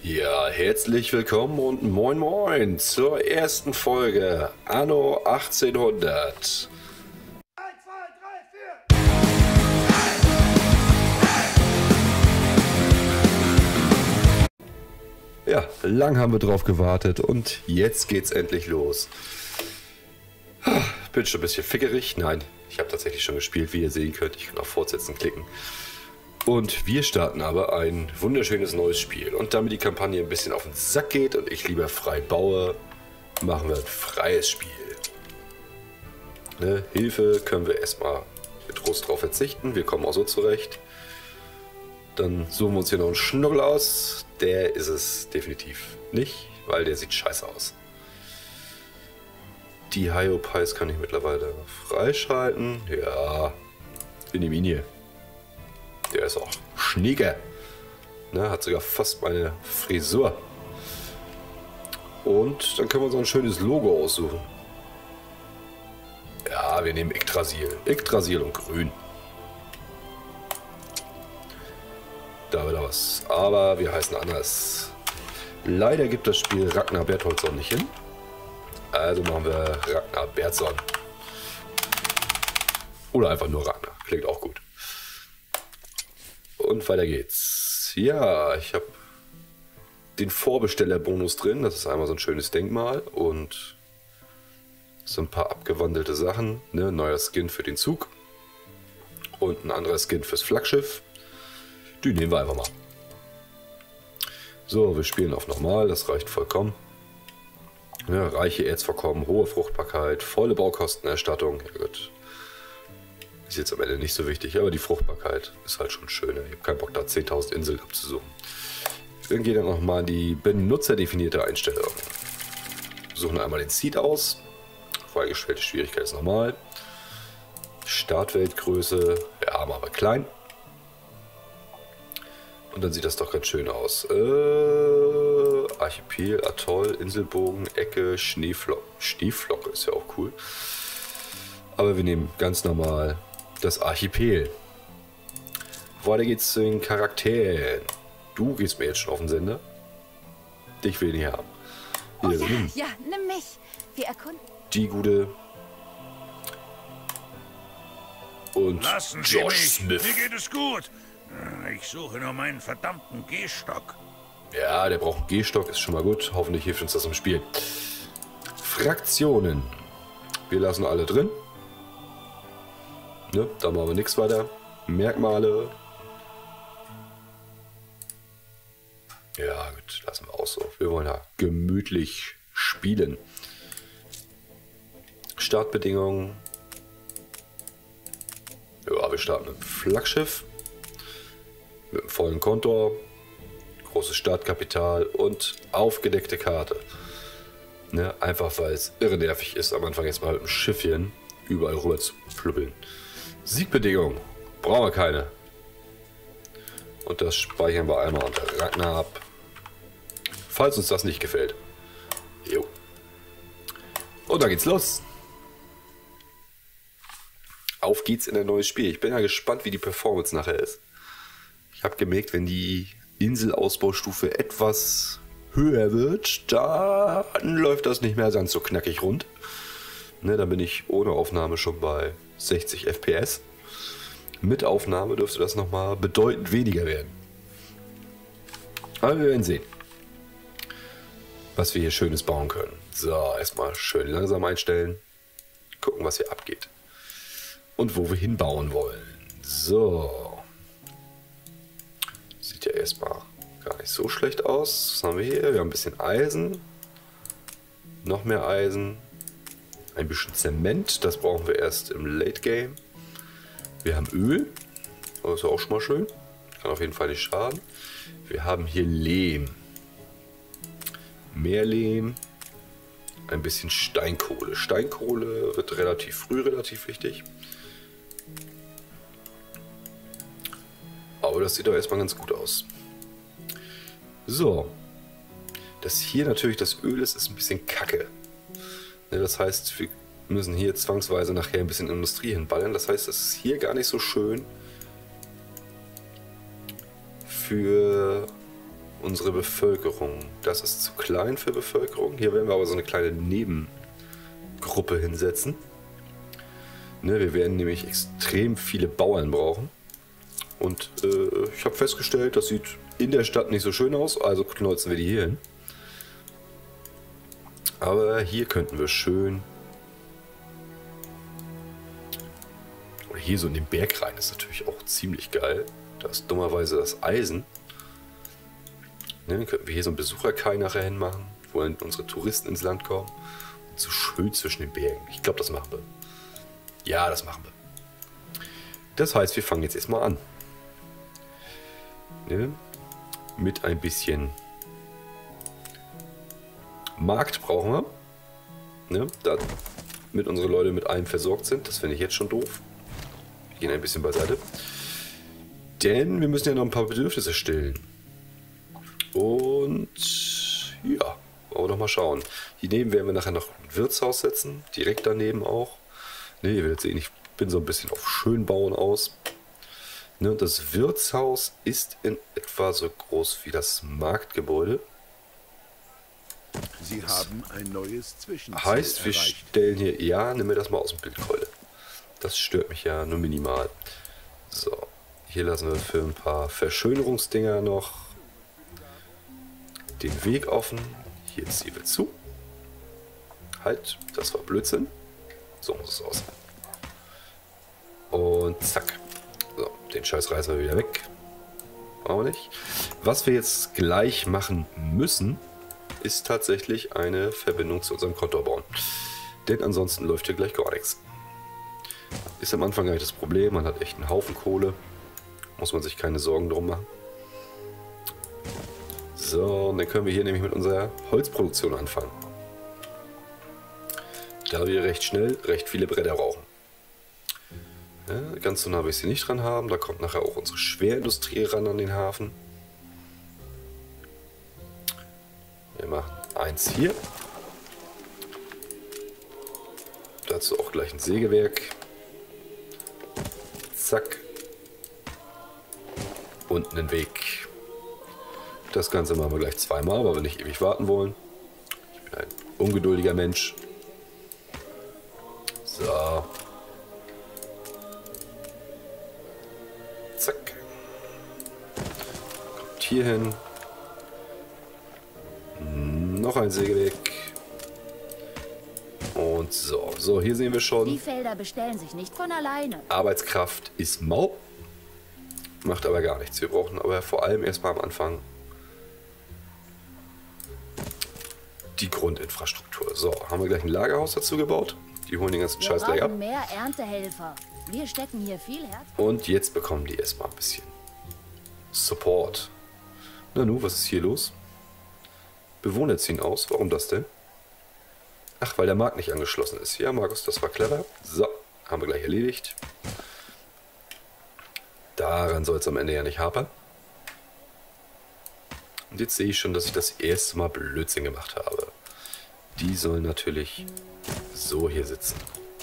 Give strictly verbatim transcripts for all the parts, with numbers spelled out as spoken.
Ja, herzlich willkommen und moin moin zur ersten Folge Anno achtzehnhundert. eins, zwei, drei, vier. Ja, lang haben wir drauf gewartet und jetzt geht's endlich los. Bin schon ein bisschen fickerig. Nein, ich habe tatsächlich schon gespielt, wie ihr sehen könnt. Ich kann auf Fortsetzen klicken. Und wir starten aber ein wunderschönes neues Spiel. Und damit die Kampagne ein bisschen auf den Sack geht und ich lieber frei baue, machen wir ein freies Spiel. Ne, Hilfe können wir erstmal mit Trost drauf verzichten. Wir kommen auch so zurecht. Dann suchen wir uns hier noch einen Schnuggel aus. Der ist es definitiv nicht, weil der sieht scheiße aus. Die Hyopies kann ich mittlerweile freischalten. Ja, wir nehmen ihn hier. Der ist auch schnieke. Ne, hat sogar fast meine Frisur. Und dann können wir uns ein schönes Logo aussuchen. Ja, wir nehmen Yggdrasil. Yggdrasil und grün. Da wird was. Aber wir heißen anders. Leider gibt das Spiel Ragnar Bertholdsson nicht hin. Also machen wir Ragnar Bertson. Oder einfach nur Ragnar. Klingt auch gut. Und weiter geht's. Ja, ich habe den Vorbestellerbonus drin. Das ist einmal so ein schönes Denkmal und so ein paar abgewandelte Sachen. Ne? Neuer Skin für den Zug und ein anderer Skin fürs Flaggschiff. Die nehmen wir einfach mal. So, wir spielen auf normal. Das reicht vollkommen. Ja, reiche Erzvorkommen, hohe Fruchtbarkeit, volle Baukostenerstattung. Ja gut. Ist jetzt am Ende nicht so wichtig, aber die Fruchtbarkeit ist halt schon schön. Ich habe keinen Bock, da zehntausend Inseln abzusuchen. Dann geht dann nochmal in die benutzerdefinierte Einstellung. Wir suchen einmal den Seed aus. Freigestellte Schwierigkeit ist normal. Startweltgröße, ja, machen wir klein. Und dann sieht das doch ganz schön aus. Äh, Archipel, Atoll, Inselbogen, Ecke, Schneeflocke. Schneeflocke ist ja auch cool. Aber wir nehmen ganz normal das Archipel. Weiter geht's zu den Charakteren. Du gehst mir jetzt schon auf den Sender. Dich will ich nicht haben. Oh Hier, ja, nimm. ja, nimm mich. Wir erkunden. Die gute. Und Lassen Sie Josh mich. Smith. Mir geht es gut. Ich suche nur meinen verdammten Gehstock. Ja, der braucht einen Gehstock, ist schon mal gut. Hoffentlich hilft uns das im Spiel. Fraktionen. Wir lassen alle drin. Ne, da machen wir nichts weiter. Merkmale. Ja, gut, lassen wir auch so. Wir wollen ja gemütlich spielen. Startbedingungen. Ja, wir starten mit dem Flaggschiff. Mit dem vollen Kontor. Großes Startkapital und aufgedeckte Karte. Ne, einfach weil es irre nervig ist, am Anfang jetzt mal mit dem Schiffchen überall rüber zu plubbeln. Siegbedingungen. Brauchen wir keine. Und das speichern wir einmal unter Ragnar ab. Falls uns das nicht gefällt. Jo. Und dann geht's los. Auf geht's in ein neues Spiel. Ich bin ja gespannt, wie die Performance nachher ist. Ich habe gemerkt, wenn die Inselausbaustufe etwas höher wird, dann läuft das nicht mehr ganz so knackig rund. Ne, dann bin ich ohne Aufnahme schon bei sechzig F P S. Mit Aufnahme dürfte das nochmal bedeutend weniger werden. Aber wir werden sehen, was wir hier Schönes bauen können. So, erstmal schön langsam einstellen. Gucken, was hier abgeht. Und wo wir hinbauen wollen. So. Sieht ja erstmal gar nicht so schlecht aus. Was haben wir hier? Wir haben ein bisschen Eisen. Noch mehr Eisen. Ein bisschen Zement. Das brauchen wir erst im Late Game. Wir haben Öl. Das ist auch schon mal schön. Kann auf jeden Fall nicht schaden. Wir haben hier Lehm. Mehr Lehm. Ein bisschen Steinkohle. Steinkohle wird relativ früh relativ wichtig. Aber das sieht doch erstmal ganz gut aus. So. Das hier natürlich das Öl ist, ist ein bisschen kacke. Das heißt, wir müssen hier zwangsweise nachher ein bisschen Industrie hinballern. Das heißt, es ist hier gar nicht so schön für unsere Bevölkerung. Das ist zu klein für Bevölkerung. Hier werden wir aber so eine kleine Nebengruppe hinsetzen. Ne, wir werden nämlich extrem viele Bauern brauchen. Und äh, ich habe festgestellt, das sieht in der Stadt nicht so schön aus, also knolzen wir die hier hin. Aber hier könnten wir schön... Oder hier so in den Berg rein, ist natürlich auch ziemlich geil. Da ist dummerweise das Eisen. Ne, dann könnten wir hier so einen Besucherkai nachher hinmachen, wo dann unsere Touristen ins Land kommen. Und so schön zwischen den Bergen. Ich glaube, das machen wir. Ja, das machen wir. Das heißt, wir fangen jetzt erstmal an. Ne? Mit ein bisschen Markt brauchen wir. Ne? Damit unsere Leute mit allem versorgt sind. Das finde ich jetzt schon doof. Wir gehen ein bisschen beiseite. Denn wir müssen ja noch ein paar Bedürfnisse stillen. Und ja, wollen wir doch mal schauen. Hier neben werden wir nachher noch ein Wirtshaus setzen. Direkt daneben auch. Ne, ihr werdet sehen, ich bin so ein bisschen auf Schönbauen aus. Ne, das Wirtshaus ist in etwa so groß wie das Marktgebäude. Sie das haben ein neues Zwischenziel heißt, wir erreicht. stellen hier... Ja, nimm mir das mal aus dem Bild, Keule. Das stört mich ja nur minimal. So, hier lassen wir für ein paar Verschönerungsdinger noch den Weg offen. Hier ziehen wir zu. Halt, das war Blödsinn. So muss es aussehen. Und zack. So, den Scheiß reißen wir wieder weg. Auch nicht. Was wir jetzt gleich machen müssen, ist tatsächlich eine Verbindung zu unserem Kontor bauen. Denn ansonsten läuft hier gleich gar nichts. Ist am Anfang gar nicht das Problem. Man hat echt einen Haufen Kohle. Muss man sich keine Sorgen drum machen. So, und dann können wir hier nämlich mit unserer Holzproduktion anfangen. Da wir recht schnell recht viele Bretter brauchen. Ja, ganz so nah will ich sie nicht dran haben. Da kommt nachher auch unsere Schwerindustrie ran an den Hafen. Wir machen eins hier. Dazu auch gleich ein Sägewerk. Zack. Und einen Weg. Das Ganze machen wir gleich zweimal, weil wir nicht ewig warten wollen. Ich bin ein ungeduldiger Mensch. So. Zack. Kommt hier hin. Noch ein Sägewerk. Und so. So, hier sehen wir schon. Die Felder bestellen sich nicht von alleine. Arbeitskraft ist mau. Macht aber gar nichts. Wir brauchen aber vor allem erstmal am Anfang die Grundinfrastruktur. So, haben wir gleich ein Lagerhaus dazu gebaut. Die holen den ganzen Wir Scheiß gleich ab. brauchen mehr Erntehelfer. Wir stecken hier viel Herz. Und jetzt bekommen die erstmal ein bisschen Support. Na nu, was ist hier los? Bewohner ziehen aus. Warum das denn? Ach, weil der Markt nicht angeschlossen ist. Ja, Markus, das war clever. So, haben wir gleich erledigt. Daran soll es am Ende ja nicht hapern. Und jetzt sehe ich schon, dass ich das erste Mal Blödsinn gemacht habe. Die sollen natürlich so hier sitzen.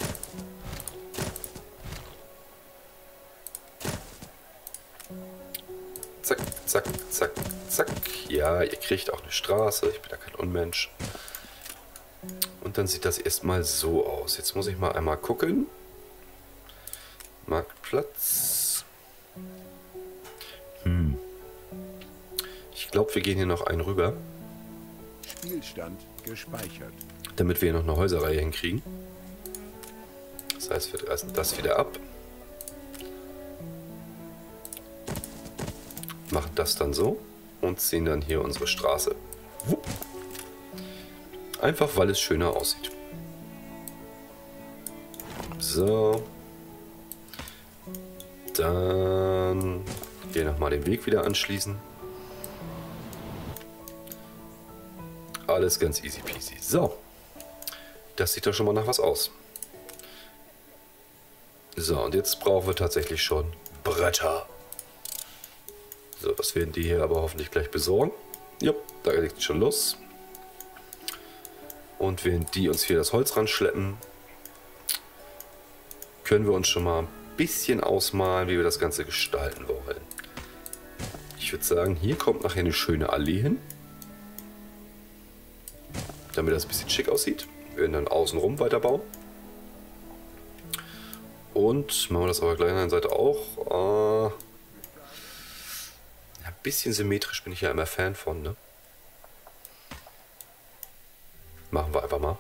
Zack, zack, zack, zack. Ja, ihr kriegt auch eine Straße. Ich bin ja kein Unmensch. Und dann sieht das erstmal so aus. Jetzt muss ich mal einmal gucken. Marktplatz. Hm. Ich glaube, wir gehen hier noch einen rüber. Spielstand gespeichert. Damit wir hier noch eine Häuserreihe hinkriegen. Das heißt, wir reißen das wieder ab. Machen das dann so. Und ziehen dann hier unsere Straße. Wupp. Einfach, weil es schöner aussieht. So. Dann hier nochmal den Weg wieder anschließen. Alles ganz easy peasy. So. Das sieht doch schon mal nach was aus. So, und jetzt brauchen wir tatsächlich schon Bretter. So, das werden die hier aber hoffentlich gleich besorgen. Ja, da geht es schon los. Und während die uns hier das Holz ranschleppen, können wir uns schon mal ein bisschen ausmalen, wie wir das Ganze gestalten wollen. Ich ich würde sagen, hier kommt nachher eine schöne Allee hin. Damit das ein bisschen schick aussieht. Wir werden dann außenrum weiterbauen. Und machen wir das aber gleich an der Seite auch. Äh, ein bisschen symmetrisch bin ich ja immer Fan von, ne? Machen wir einfach mal.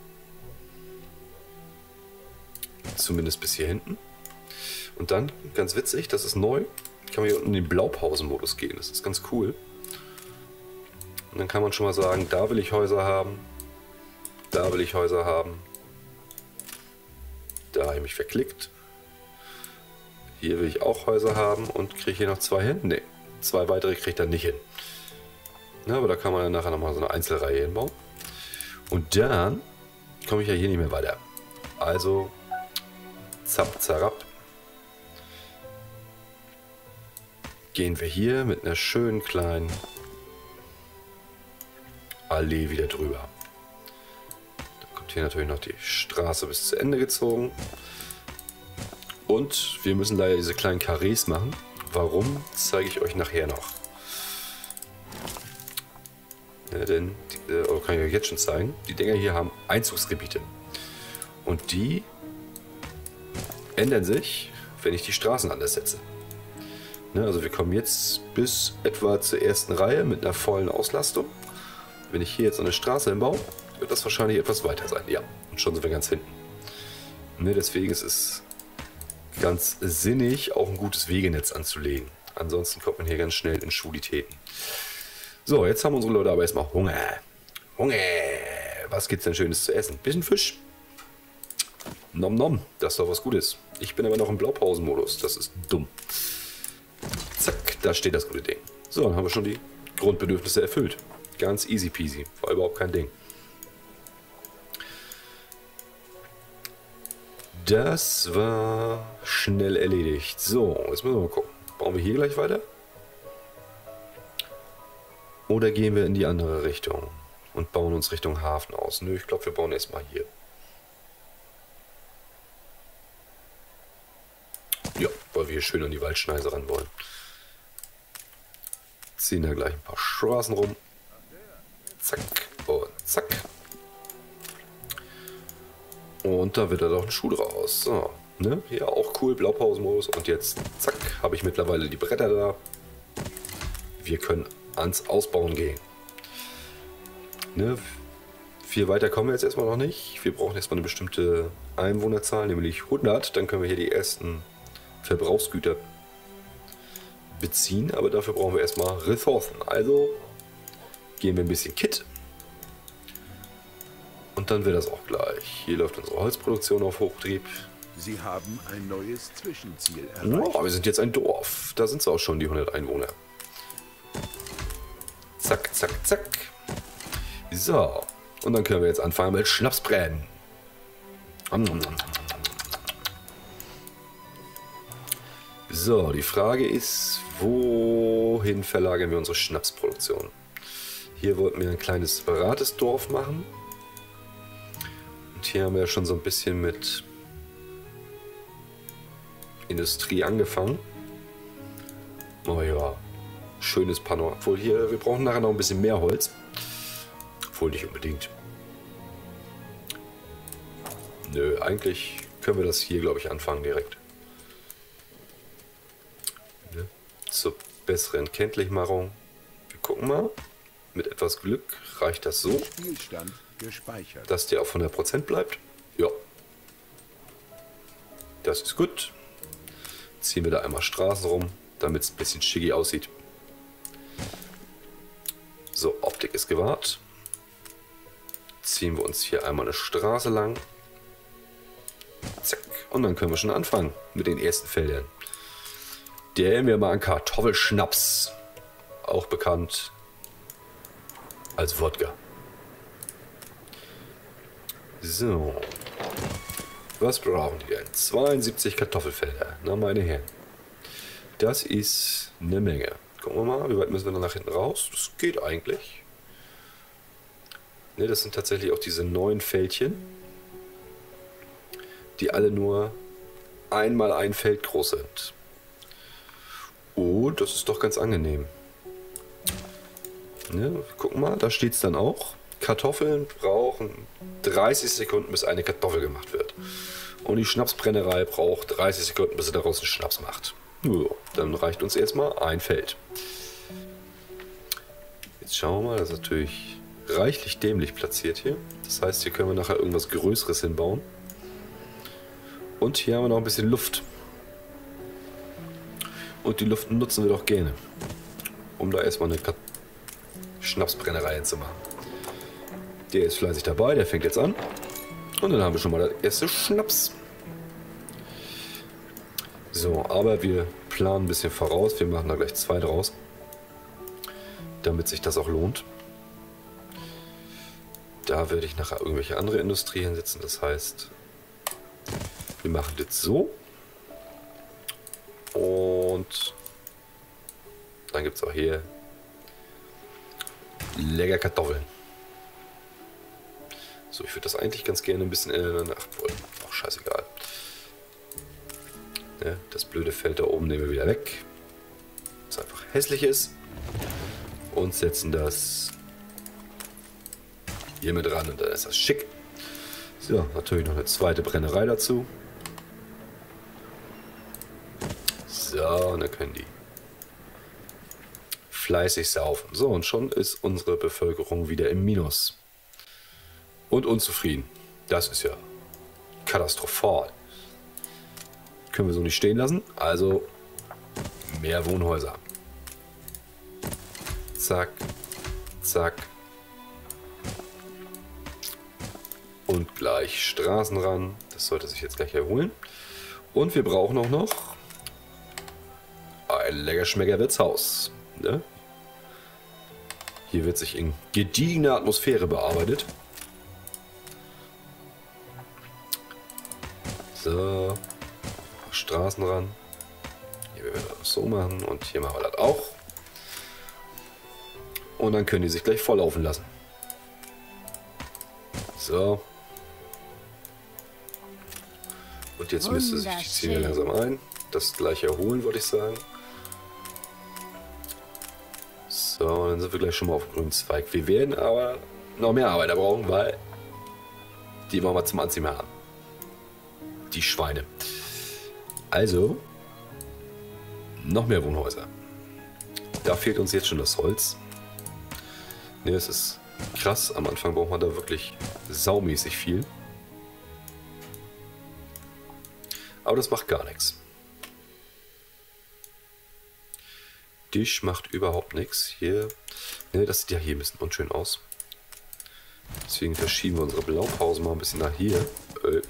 Zumindest bis hier hinten. Und dann, ganz witzig, das ist neu, kann man hier unten in den Blaupausenmodus gehen. Das ist ganz cool. Und dann kann man schon mal sagen, da will ich Häuser haben. Da will ich Häuser haben. Da habe ich mich verklickt. Hier will ich auch Häuser haben und kriege hier noch zwei hin. Ne, zwei weitere kriege ich dann nicht hin. Na, aber da kann man dann nachher nochmal so eine Einzelreihe hinbauen. Und dann komme ich ja hier nicht mehr weiter. Also zapp, zarab. Gehen wir hier mit einer schönen kleinen Allee wieder drüber. Dann kommt hier natürlich noch die Straße bis zu Ende gezogen. Und wir müssen leider diese kleinen Karrees machen. Warum, zeige ich euch nachher noch. Ja, denn, die, äh, kann ich euch jetzt schon zeigen, die Dinger hier haben Einzugsgebiete. Und die ändern sich, wenn ich die Straßen anders setze. Ne, also wir kommen jetzt bis etwa zur ersten Reihe mit einer vollen Auslastung. Wenn ich hier jetzt eine Straße hinbaue, wird das wahrscheinlich etwas weiter sein. Ja, und schon sind wir ganz hinten. Ne, deswegen ist es ganz sinnig, auch ein gutes Wegenetz anzulegen. Ansonsten kommt man hier ganz schnell in Schulitäten. So, jetzt haben unsere Leute aber erstmal Hunger. Hunger! Was gibt's denn Schönes zu essen? Bisschen Fisch. Nom nom, das ist doch was Gutes. Ich bin aber noch im Blaupausenmodus. Das ist dumm. Zack, da steht das gute Ding. So, dann haben wir schon die Grundbedürfnisse erfüllt. Ganz easy peasy. War überhaupt kein Ding. Das war schnell erledigt. So, jetzt müssen wir mal gucken. Bauen wir hier gleich weiter? Oder gehen wir in die andere Richtung und bauen uns Richtung Hafen aus? Nö, ich glaube, wir bauen erstmal hier. Ja, weil wir hier schön an die Waldschneise ran wollen. Ziehen da gleich ein paar Straßen rum. Zack und zack. Und da wird da doch eine Schule raus. So, ne? Hier auch cool, Blaupausenmodus. Und jetzt, zack, habe ich mittlerweile die Bretter da. Wir können ans Ausbauen gehen. Ne? Viel weiter kommen wir jetzt erstmal noch nicht. Wir brauchen erstmal eine bestimmte Einwohnerzahl, nämlich hundert. Dann können wir hier die ersten Verbrauchsgüter beziehen. Aber dafür brauchen wir erstmal Ressourcen. Also gehen wir ein bisschen Kit. Und dann wird das auch gleich. Hier läuft unsere Holzproduktion auf Hochbetrieb. Sie haben ein neues Zwischenziel erreicht. Oh, wir sind jetzt ein Dorf. Da sind es auch schon, die hundert Einwohner. Zack, zack, zack. So. Und dann können wir jetzt anfangen mit Schnapsbrennen. So, die Frage ist, wohin verlagern wir unsere Schnapsproduktion? Hier wollten wir ein kleines separates Dorf machen. Und hier haben wir schon so ein bisschen mit Industrie angefangen. Oh ja, schönes Panorama. Obwohl hier, wir brauchen nachher noch ein bisschen mehr Holz. Obwohl nicht unbedingt. Nö, eigentlich können wir das hier, glaube ich, anfangen direkt. Ne? Zur besseren Kenntlichmachung. Wir gucken mal. Mit etwas Glück reicht das so, Spielstand gespeichert. dass der auf hundert Prozent bleibt. Ja. Das ist gut. Ziehen wir da einmal Straßen rum, damit es ein bisschen schicki aussieht. So, Optik ist gewahrt. Ziehen wir uns hier einmal eine Straße lang. Zack. Und dann können wir schon anfangen mit den ersten Feldern. Der nehmen wir mal an Kartoffelschnaps. Auch bekannt als Wodka. So. Was brauchen die denn? zweiundsiebzig Kartoffelfelder. Na, meine Herren. Das ist eine Menge. Gucken wir mal, wie weit müssen wir noch nach hinten raus? Das geht eigentlich. Ne, das sind tatsächlich auch diese neuen Fältchen, die alle nur einmal ein Feld groß sind. Oh, das ist doch ganz angenehm. Ja, gucken mal, da steht es dann auch. Kartoffeln brauchen dreißig Sekunden, bis eine Kartoffel gemacht wird. Und die Schnapsbrennerei braucht dreißig Sekunden, bis sie daraus einen Schnaps macht. Ja, dann reicht uns erstmal ein Feld. Jetzt schauen wir mal, das ist natürlich reichlich dämlich platziert hier. Das heißt, hier können wir nachher irgendwas Größeres hinbauen. Und hier haben wir noch ein bisschen Luft. Und die Luft nutzen wir doch gerne, um da erstmal eine Schnapsbrennerei hinzumachen. Der ist fleißig dabei, der fängt jetzt an. Und dann haben wir schon mal das erste Schnaps. So, aber wir planen ein bisschen voraus. Wir machen da gleich zwei draus, damit sich das auch lohnt. Da werde ich nachher irgendwelche andere Industrie hinsetzen. Das heißt, wir machen das so. Und dann gibt es auch hier lecker Kartoffeln. So, ich würde das eigentlich ganz gerne ein bisschen ändern. Ach, wohl, auch scheißegal. Ja, das blöde Feld da oben nehmen wir wieder weg. Was einfach hässlich ist. Und setzen das hier mit ran und dann ist das schick. So, natürlich noch eine zweite Brennerei dazu. So, und dann können die fleißig saufen. So, und schon ist unsere Bevölkerung wieder im Minus. Und unzufrieden. Das ist ja katastrophal. Können wir so nicht stehen lassen. Also mehr Wohnhäuser. Zack, zack. Und gleich Straßen ran. Das sollte sich jetzt gleich erholen. Und wir brauchen auch noch ein leckerschmecker Wirtshaus. Ne? Hier wird sich in gediegener Atmosphäre bearbeitet. So. Straßen ran. Hier werden wir das so machen und hier machen wir das auch. Und dann können die sich gleich volllaufen lassen. So. Und jetzt müsste sich die Ziele langsam ein. Das gleich erholen, würde ich sagen. So, dann sind wir gleich schon mal auf grünen Zweig. Wir werden aber noch mehr Arbeiter brauchen, weil die wollen wir zum Anziehen mehr haben. Die Schweine. Also, noch mehr Wohnhäuser. Da fehlt uns jetzt schon das Holz. Ne, es ist krass. Am Anfang braucht man da wirklich saumäßig viel. Aber das macht gar nichts. Tisch macht überhaupt nichts. Hier, ne, das sieht ja hier ein bisschen unschön aus. Deswegen verschieben wir unsere Blaupausen mal ein bisschen nach hier. Äh.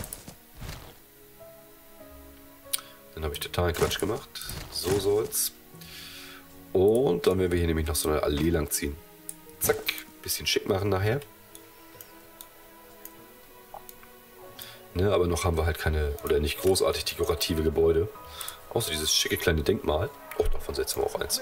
Dann habe ich totalen Quatsch gemacht. So soll's. Und dann werden wir hier nämlich noch so eine Allee lang ziehen. Zack, bisschen schick machen nachher. Ne, aber noch haben wir halt keine, oder nicht großartig dekorative Gebäude. Außer dieses schicke kleine Denkmal. Oh, davon setzen wir auch eins.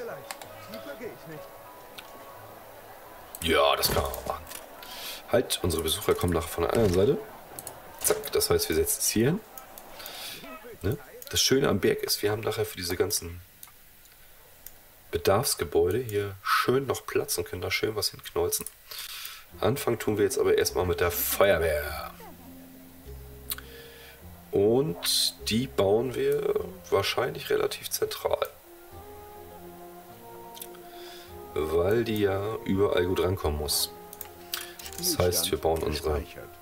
Ja, das kann man auch machen. Halt, unsere Besucher kommen nachher von der anderen Seite. Zack, das heißt, wir setzen es hier hin. Ne? Das Schöne am Berg ist, wir haben nachher für diese ganzen Bedarfsgebäude hier schön noch Platz und können da schön was hinknolzen. Anfangen tun wir jetzt aber erstmal mit der Feuerwehr. Und die bauen wir wahrscheinlich relativ zentral. Weil die ja überall gut rankommen muss. Das heißt, wir bauen unsere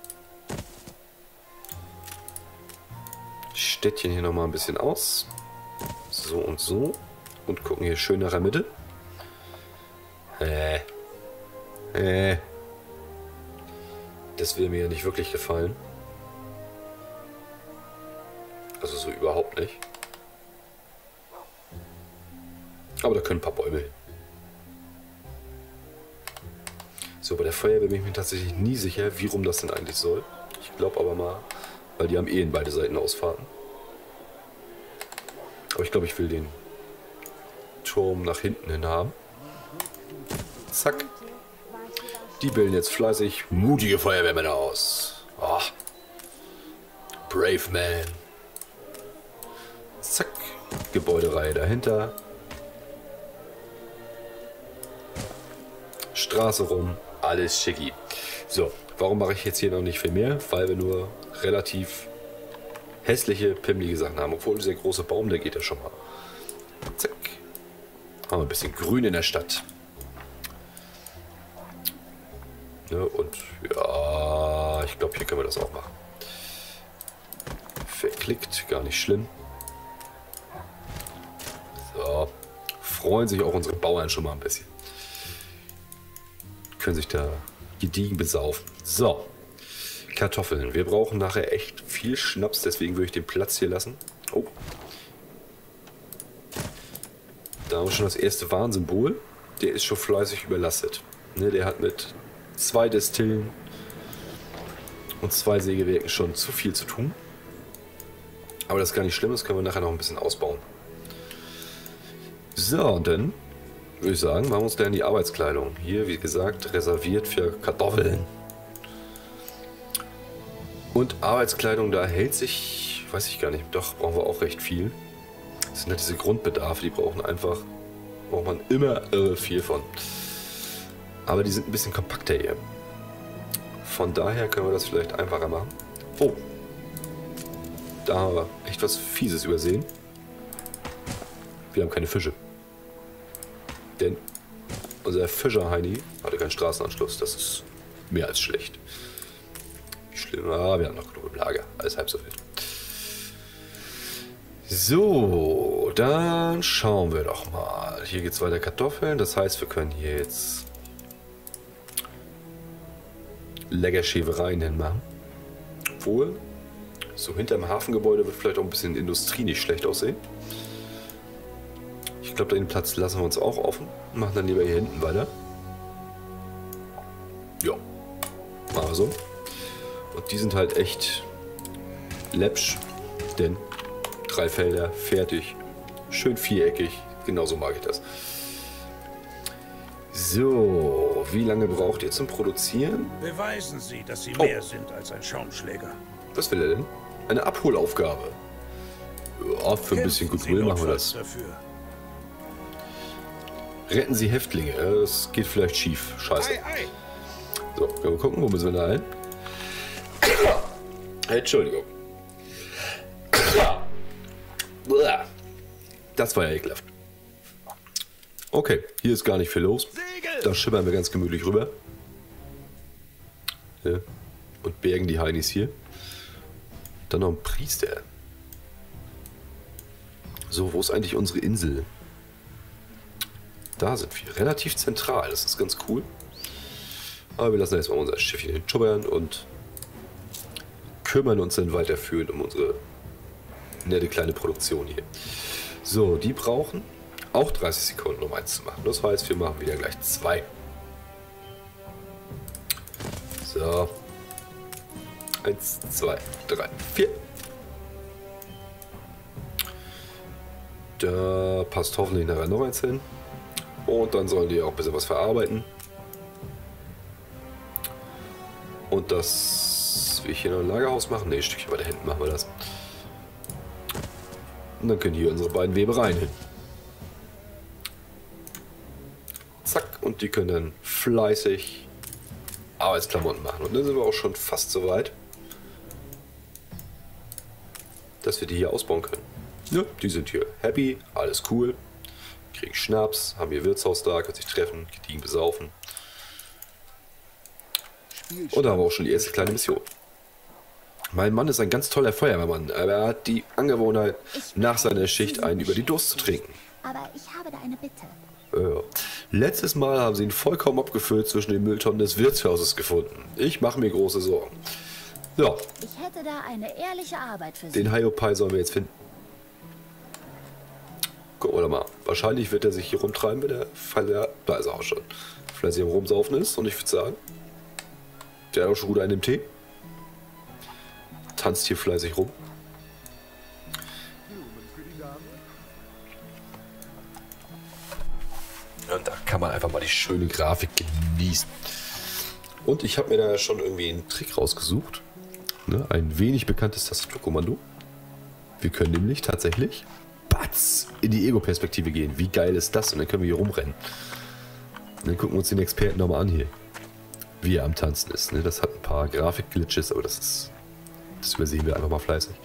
Städtchen hier nochmal ein bisschen aus. So und so. Und gucken hier schön nach der Mitte. Äh. Äh. Das will mir ja nicht wirklich gefallen. Also so überhaupt nicht. Aber da können ein paar Bäume hin. So, bei der Feuerwehr bin ich mir tatsächlich nie sicher, wie rum das denn eigentlich soll. Ich glaube aber mal, weil die haben eh in beide Seiten Ausfahrten. Aber ich glaube, ich will den Turm nach hinten hin haben. Zack. Die bilden jetzt fleißig mutige Feuerwehrmänner aus. Oh. Brave Man. Zack. Gebäudereihe dahinter. Straße rum, alles schicki. So, warum mache ich jetzt hier noch nicht viel mehr? Weil wir nur relativ hässliche, pimmelige Sachen haben. Obwohl dieser große Baum, der geht ja schon mal. Zack. Haben wir ein bisschen Grün in der Stadt. Ja, und ja, ich glaube, hier können wir das auch machen. Verklickt, gar nicht schlimm. So. Freuen sich auch unsere Bauern schon mal ein bisschen. Können sich da gediegen besaufen. So. Kartoffeln. Wir brauchen nachher echt viel Schnaps, deswegen würde ich den Platz hier lassen. Oh. Da haben wir schon das erste Warnsymbol. Der ist schon fleißig überlastet. Ne, der hat mit zwei Destillen und zwei Sägewerken schon zu viel zu tun. Aber das ist gar nicht schlimm, das können wir nachher noch ein bisschen ausbauen. So, und dann würde ich sagen, machen wir uns dann die Arbeitskleidung. Hier, wie gesagt, reserviert für Kartoffeln. Und Arbeitskleidung, da hält sich, weiß ich gar nicht, doch, brauchen wir auch recht viel. Das sind halt diese Grundbedarfe, die brauchen einfach, braucht man immer irre viel von. Aber die sind ein bisschen kompakter hier. Von daher können wir das vielleicht einfacher machen. Oh, da haben wir echt was Fieses übersehen. Wir haben keine Fische. Denn unser Fischer Heini hatte keinen Straßenanschluss. Das ist mehr als schlecht. Wie schlimm. Ah, wir haben noch genug im Lager. Alles halb so wild. So, dann schauen wir doch mal. Hier geht es weiter Kartoffeln. Das heißt, wir können hier jetzt lecker Schäfereien hinmachen. Obwohl, so hinterm Hafengebäude wird vielleicht auch ein bisschen Industrie nicht schlecht aussehen. Ich glaube, den Platz lassen wir uns auch offen. Machen dann lieber hier hinten weiter. Ja, machen wir so. Und die sind halt echt läppsch, denn drei Felder, fertig, schön viereckig, genauso mag ich das. So, wie lange braucht ihr zum Produzieren? Beweisen Sie, dass Sie Oh. mehr sind als ein Schaumschläger. Was will er denn? Eine Abholaufgabe. Ja, für ein bisschen Kämpfen Sie Goodwill machen wir notfalls das. dafür. Retten Sie Häftlinge. Ja, das geht vielleicht schief. Scheiße. Ei, ei. So, können wir gucken, wo müssen wir da hin? Entschuldigung. Das war ja ekelhaft. Okay, hier ist gar nicht viel los. Da schimmern wir ganz gemütlich rüber. Ja. Und bergen die Heinis hier. Dann noch ein Priester. So, wo ist eigentlich unsere Insel? Da sind wir. Relativ zentral. Das ist ganz cool. Aber wir lassen jetzt mal unser Schiffchen hinschubbern und kümmern uns dann weiterführend um unsere nette kleine Produktion hier. So, die brauchen auch dreißig Sekunden, um eins zu machen. Das heißt, wir machen wieder gleich zwei. So. Eins, zwei, drei, vier. Da passt hoffentlich nachher noch eins hin. Und dann sollen die auch ein bisschen was verarbeiten. Und das will ich hier noch ein Lagerhaus machen? Ne, ein Stückchen weiter hinten machen wir das. Und dann können hier unsere beiden Webereien hin. Zack, und die können dann fleißig Arbeitsklamotten machen. Und dann sind wir auch schon fast so weit, dass wir die hier ausbauen können. Ja, die sind hier happy, alles cool. Kriegen Schnaps, haben ihr Wirtshaus da, können sich treffen, gediegen besaufen. Und da haben wir auch schon die erste kleine Mission. Mein Mann ist ein ganz toller Feuerwehrmann, aber er hat die Angewohnheit, nach seiner Schicht einen über die Durst zu trinken. Aber ich habe da eine Bitte. Ja. Letztes Mal haben sie ihn vollkommen abgefüllt zwischen den Mülltonnen des Wirtshauses gefunden. Ich mache mir große Sorgen. Ja, Ich hätte da eine ehrliche Arbeit für Sie. den Hiopai sollen wir jetzt finden. Gucken wir doch mal. Wahrscheinlich wird er sich hier rumtreiben, wenn er Fall, da ist er auch schon. Vielleicht am Rumsaufen ist und ich würde sagen, der hat auch schon gut einen im Tee. Tanzt hier fleißig rum. Und da kann man einfach mal die schöne Grafik genießen. Und ich habe mir da schon irgendwie einen Trick rausgesucht. Ne? Ein wenig bekanntes Tastaturkommando. Wir können nämlich tatsächlich batz, in die Ego-Perspektive gehen. Wie geil ist das? Und dann können wir hier rumrennen. dann gucken wir uns den Experten nochmal an hier. Wie er am Tanzen ist. Ne? Das hat ein paar Grafik-Glitches, aber das ist. Das übersehen wir einfach mal fleißig.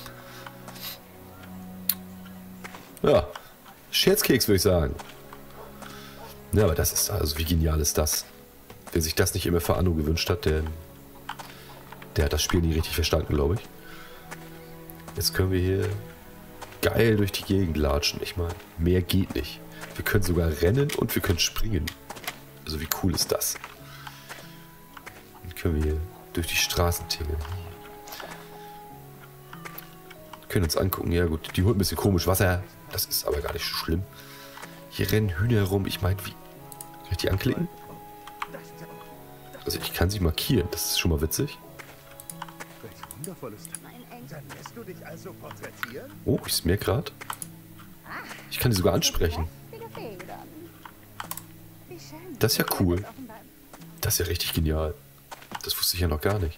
Ja. Scherzkeks, würde ich sagen. Ja, aber das ist. Also, wie genial ist das? Wer sich das nicht immer für Anno gewünscht hat, der. Der hat das Spiel nie richtig verstanden, glaube ich. Jetzt können wir hier geil durch die Gegend latschen. Ich meine, mehr geht nicht. Wir können sogar rennen und wir können springen. Also wie cool ist das? Dann können wir hier durch die Straßen tingeln. Können uns angucken. Ja gut, die holt ein bisschen komisch Wasser. Das ist aber gar nicht so schlimm. Hier rennen Hühner rum. Ich meine, wie... Kann ich die anklicken? Also ich kann sie markieren. Das ist schon mal witzig. Oh, ich merke gerade. Ich kann die sogar ansprechen. Das ist ja cool. Das ist ja richtig genial. Das wusste ich ja noch gar nicht.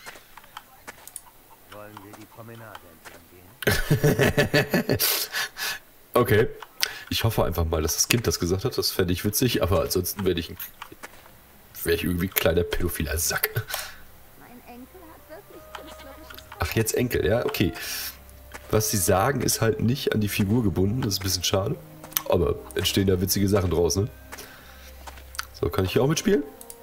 Wollen wir die Promenade entlang gehen? Okay. Ich hoffe einfach mal, dass das Kind das gesagt hat. Das fände ich witzig, aber ansonsten werde ich, ein, wär ich irgendwie ein kleiner pädophiler Sack. Ach, jetzt Enkel, ja, okay. Was sie sagen, ist halt nicht an die Figur gebunden. Das ist ein bisschen schade. Aber entstehen da witzige Sachen draus, ne? So, kann ich hier auch mitspielen?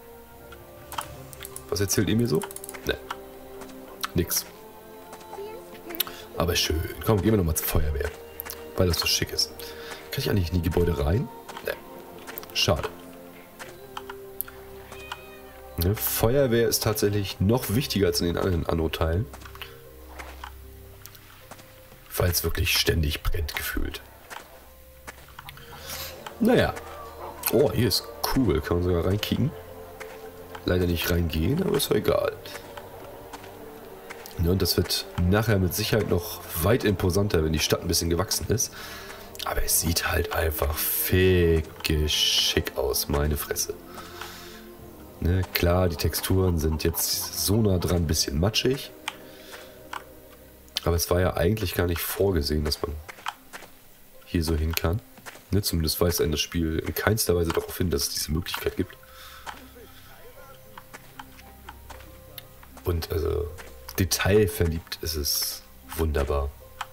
Was erzählt ihr mir so? Ne. Nix. Aber schön. Komm, gehen wir nochmal zur Feuerwehr. Weil das so schick ist. Kann ich eigentlich in die Gebäude rein? Ne. Schade. Ne, Feuerwehr ist tatsächlich noch wichtiger als in den anderen Anno-Teilen. Weil es wirklich ständig brennt, gefühlt. Naja. Oh, hier ist cool. Kann man sogar reinkicken. Leider nicht reingehen, aber ist ja egal. Ja, und das wird nachher mit Sicherheit noch weit imposanter, wenn die Stadt ein bisschen gewachsen ist. Aber es sieht halt einfach ficke schick aus, meine Fresse. Ne, klar, die Texturen sind jetzt so nah dran, ein bisschen matschig. Aber es war ja eigentlich gar nicht vorgesehen, dass man hier so hin kann. Ne, zumindest weist ein das Spiel in keinster Weise darauf hin, dass es diese Möglichkeit gibt. Und also detailverliebt ist es wunderbar.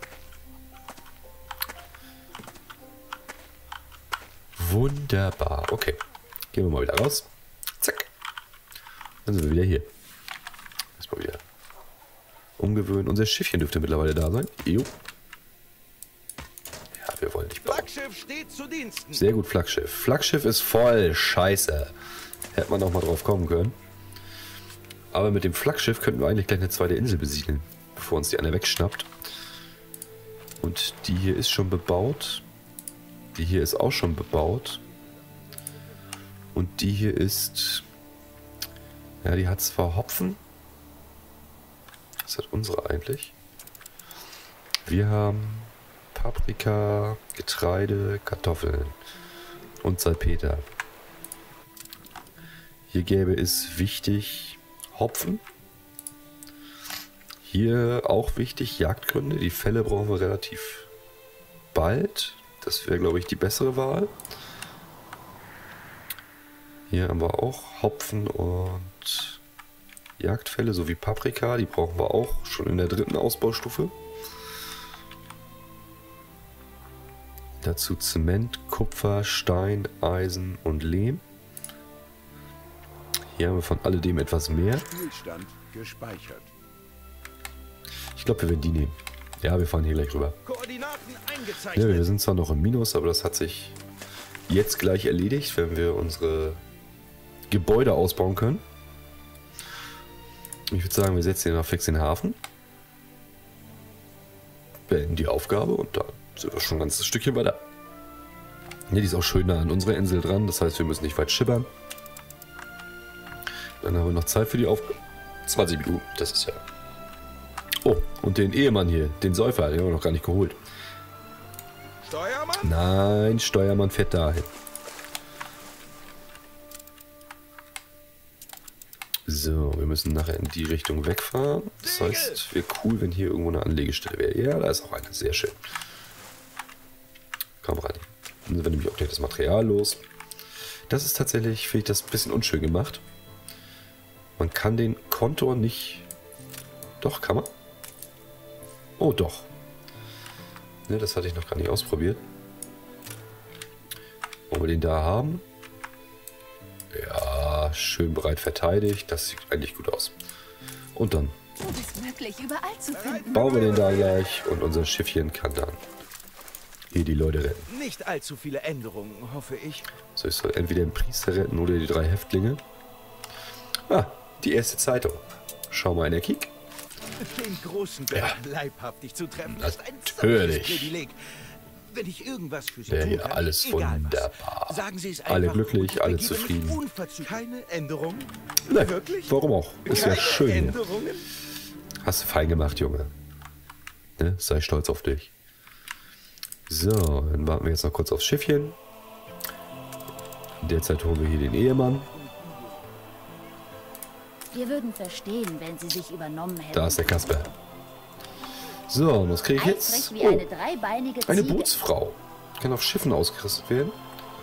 Wunderbar. Okay, gehen wir mal wieder raus. Zack. Dann sind wir wieder hier. Erstmal wieder umgewöhnen. Unser Schiffchen dürfte mittlerweile da sein. Jo. Ja, wir wollen nicht bauen. Flaggschiff steht zu Diensten. Sehr gut, Flaggschiff. Flaggschiff ist voll. Scheiße. Hätte man noch mal drauf kommen können. Aber mit dem Flaggschiff könnten wir eigentlich gleich eine zweite Insel besiedeln, bevor uns die eine wegschnappt. Und die hier ist schon bebaut. Die hier ist auch schon bebaut. Und die hier ist... Ja, die hat zwar Hopfen. Was hat unsere eigentlich? Wir haben Paprika, Getreide, Kartoffeln und Salpeter. Hier gäbe es wichtig Hopfen. Hier auch wichtig Jagdgründe. Die Felle brauchen wir relativ bald. Das wäre, glaube ich, die bessere Wahl. Hier haben wir auch Hopfen und Jagdfelle sowie Paprika. Die brauchen wir auch schon in der dritten Ausbaustufe. Dazu Zement, Kupfer, Stein, Eisen und Lehm. Hier haben wir von alledem etwas mehr. Spielstand gespeichert. Ich glaube, wir werden die nehmen. Ja, wir fahren hier gleich rüber. Koordinaten Ja, eingezeichnet. wir sind zwar noch im Minus, aber das hat sich jetzt gleich erledigt, wenn wir unsere Gebäude ausbauen können. Ich würde sagen, wir setzen hier noch fix den Hafen. Beenden die Aufgabe und dann sind wir schon ein ganzes Stückchen weiter. Ja, die ist auch schön nah an unserer Insel dran, das heißt, wir müssen nicht weit schippern. Dann haben wir noch Zeit für die Aufgabe. zwanzig Minuten, das ist ja... Oh, und den Ehemann hier, den Säufer, den haben wir noch gar nicht geholt. Steuermann? Nein, Steuermann fährt dahin. So, wir müssen nachher in die Richtung wegfahren. Das heißt, wäre cool, wenn hier irgendwo eine Anlegestelle wäre. Ja, da ist auch eine. Sehr schön. Komm rein. Dann sind wir nämlich auch gleich das Material los. Das ist tatsächlich, finde ich, das ein bisschen unschön gemacht. Man kann den Kontor nicht... Doch, kann man? Oh, doch. Ne, das hatte ich noch gar nicht ausprobiert. Wollen wir den da haben? Ja, schön breit verteidigt. Das sieht eigentlich gut aus. Und dann Du bist wirklich überall zu finden. bauen wir den da gleich und unser Schiffchen kann dann hier die Leute retten. Nicht allzu viele Änderungen, hoffe ich. So, ich soll entweder den Priester retten oder die drei Häftlinge. Ah, die erste Zeitung. Schau mal in der Kiek. Den großen Berg leibhaftig zu treffen, ist ein Natürlich. solches Privileg. Wenn ich irgendwas für Sie Ja, tun hier kann, alles egal wunderbar. was. Sagen Sie es Alle einfach glücklich, und ich alle begebe mich zufrieden. unverzüglich. Keine Änderungen? Nein, Wirklich? warum auch? Ist ja Keine schön hier. Änderungen? Hast du fein gemacht, Junge. Ne? Sei stolz auf dich. So, dann warten wir jetzt noch kurz aufs Schiffchen. In der Zeit holen wir hier den Ehemann. Wir würden verstehen, wenn sie sich übernommen hätten. Da ist der Kasper. So, und was kriege ich jetzt? Eifrig wie Oh, eine dreibeinige eine Ziege. Bootsfrau. Kann auf Schiffen ausgerüstet werden.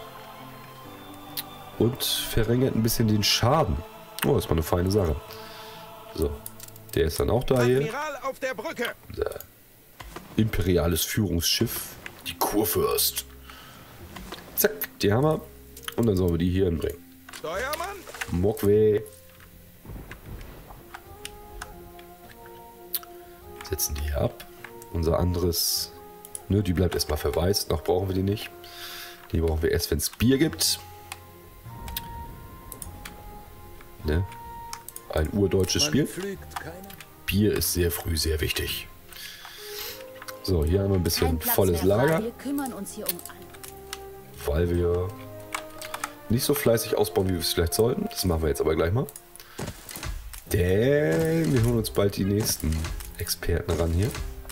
Und verringert ein bisschen den Schaden. Oh, das ist mal eine feine Sache. So, der ist dann auch da hier. Admiral auf der Brücke! Unser imperiales Führungsschiff. Die Kurfürst. Zack, die haben wir. Und dann sollen wir die hier hinbringen. Steuermann! Mokwe. Setzen die hier ab. Unser anderes... Ne, die bleibt erstmal verwaist. Noch brauchen wir die nicht. Die brauchen wir erst, wenn es Bier gibt. Ne? Ein urdeutsches Spiel. Pflügt keine. Bier ist sehr früh sehr wichtig. So, hier haben wir ein bisschen Kein Platz volles mehr frei. Lager, Wir kümmern uns hier um alle. weil wir nicht so fleißig ausbauen, wie wir es vielleicht sollten. Das machen wir jetzt aber gleich mal. Denn wir holen uns bald die nächsten Experten ran hier.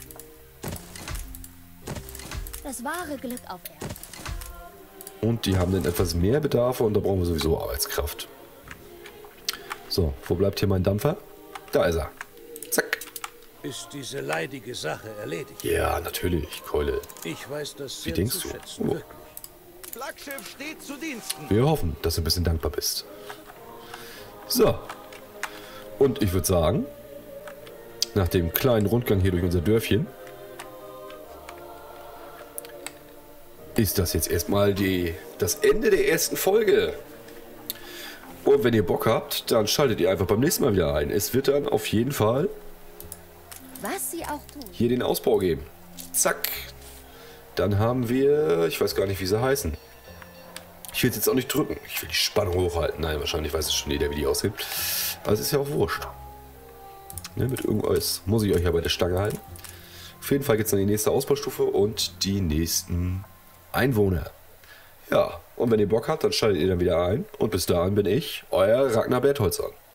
Das wahre Glück auf Erden. Und die haben dann etwas mehr Bedarfe und da brauchen wir sowieso Arbeitskraft. So, wo bleibt hier mein Dampfer? Da ist er. Zack. Ist diese leidige Sache erledigt? Ja, natürlich, Keule. Ich weiß das Wie sehr denkst zu du? schätzen, Oh. wirklich. Flaggschiff steht zu Diensten. Wir hoffen, dass du ein bisschen dankbar bist. So. Und ich würde sagen, nach dem kleinen Rundgang hier durch unser Dörfchen, ist das jetzt erstmal die, das Ende der ersten Folge. Und wenn ihr Bock habt, dann schaltet ihr einfach beim nächsten Mal wieder ein. Es wird dann auf jeden Fall Was sie auch tun. hier den Ausbau geben. Zack. Dann haben wir, ich weiß gar nicht, wie sie heißen. Ich will es jetzt auch nicht drücken. Ich will die Spannung hochhalten. Nein, wahrscheinlich weiß es schon jeder, wie die aussehen. Aber es ist ja auch wurscht. Ne, mit irgendwas muss ich euch ja bei der Stange halten. Auf jeden Fall geht es dann die nächste Ausbaustufe und die nächsten Einwohner. Ja, und wenn ihr Bock habt, dann schaltet ihr dann wieder ein. Und bis dahin bin ich, euer Ragnar Bertholzan.